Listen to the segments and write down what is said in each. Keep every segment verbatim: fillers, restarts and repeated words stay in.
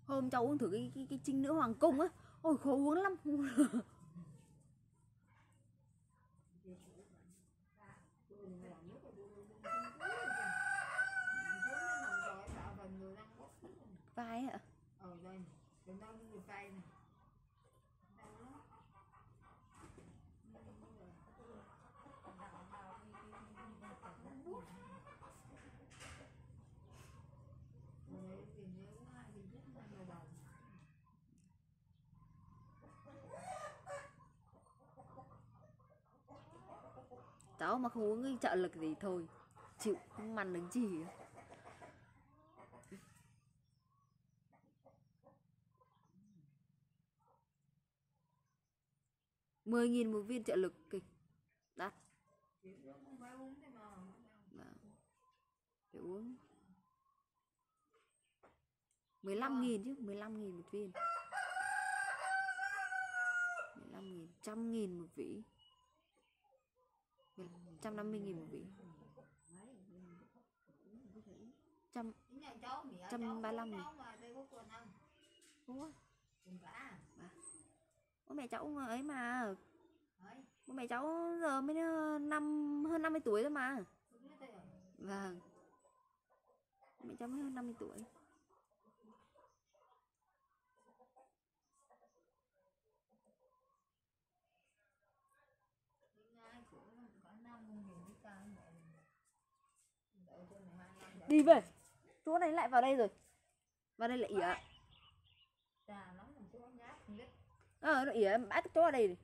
Hôm cháu uống thử cái cái, cái trinh nữ hoàng cung á, ôi khó uống lắm. Vai hả? Ờ đây, đừng đâu như vai này. Cháu mà không uống cái trợ lực gì thôi chịu, không mặn đứng gì. Mười nghìn một viên trợ lực kịch đắt. Vâng. Để uống mười lăm nghìn chứ, mười lăm nghìn một viên, mười lăm nghìn, trăm nghìn một vỉ, một trăm năm mươi nghìn một vỉ, trăm trăm ba mươi lăm nghìn. Đúng rồi. Bố mẹ cháu ấy mà, bố mẹ cháu giờ mới năm hơn năm mươi tuổi rồi mà. Vâng, mẹ cháu mới hơn năm mươi tuổi. Đi về, chỗ này lại vào đây rồi, vào đây lại ỉa. Ờ, nó ỉa bãi cái chỗ ở đây này.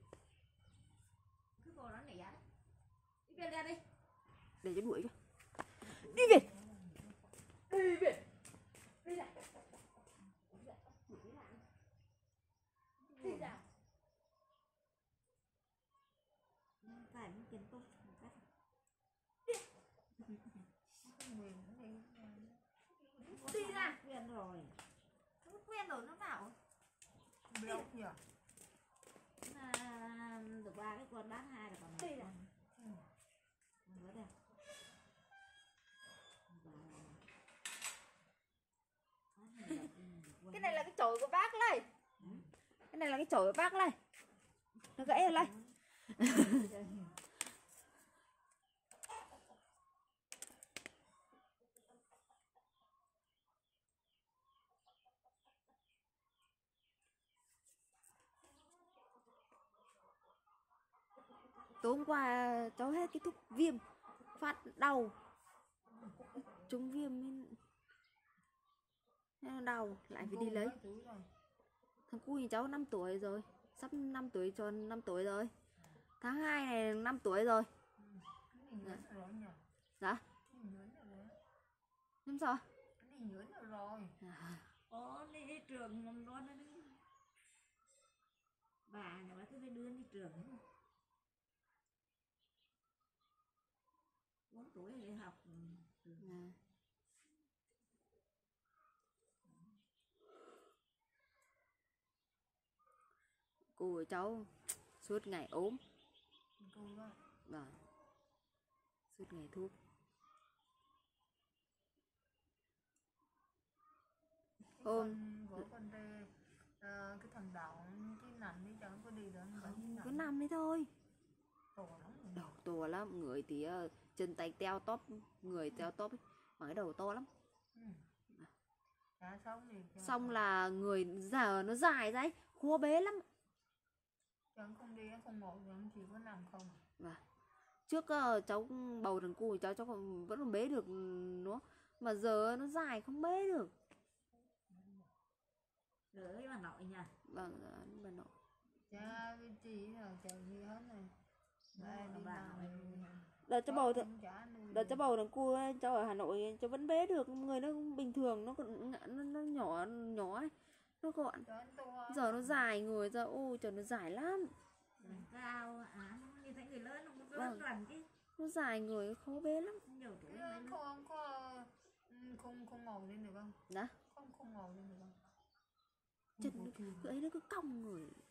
Để cho đuổi cho. Đi về. Đi về. Đi ra. Đi ra. Phải muốn kiếm tốt một cách. Đi ra. Quen rồi. Nó quen rồi nó vào. Đâu nhỉ? À, được ba cái con bán hai là còn đi ra. Ừ. Nữa đây. Cái này là cái chổi của bác này. Ừ. Cái này là cái chổi của bác này. Nó gãy rồi này. Tối hôm qua cháu hết cái thuốc viêm, phát đau, trúng viêm nên đau, lại phải đi lấy. Thằng cu thì cháu năm tuổi rồi, sắp năm tuổi cho năm tuổi rồi. Tháng hai này năm tuổi rồi. Dạ. Dạ. Năm sao? Có đi trường mầm non đó. Bà nhà bà cứ phải đưa đi trường. bốn tuổi đi học. À. Cô của cháu suốt ngày ốm. Vâng. Suốt ngày thuốc. Hôm con đây uh, cái thằng Đào cái nằm đi chẳng có đi được không, có nằm đấy thôi. Tổ lắm. Đầu to lắm, người thì uh, chân tay teo tóp, người teo tóp ấy, mà cái đầu to lắm. Ừ. À, xong, thì xong là người giờ nó dài ra ấy, khô bế lắm. Chẳng không đi, không ngồi, chỉ có nằm không. Vâng. Trước uh, cháu bầu thằng cu cháu cháu còn vẫn còn bế được nó, mà giờ nó dài không bế được. Rồi ấy bà nội nha. Vâng, bà nội. Cha cái chị nào chả gì hết này. Đây đi bà nội. Đợt cháu bầu thằng đợt cháu bầu thằng cu cháu ở Hà Nội cháu vẫn bế được, người nó bình thường, nó còn nó, nó nhỏ nhỏ ấy, nó gọn. Giờ nó dài người ra, ôi trời nó dài lắm. Cao à, như thấy người lớn nó cũng lớn vâng. Chứ. Nó dài người khó bế lắm. Nhiều tuổi không, không có không không ngồi lên được không? Dạ. Không không ngồi lên được không? Chân nó, cứ ấy nó cứ cong người.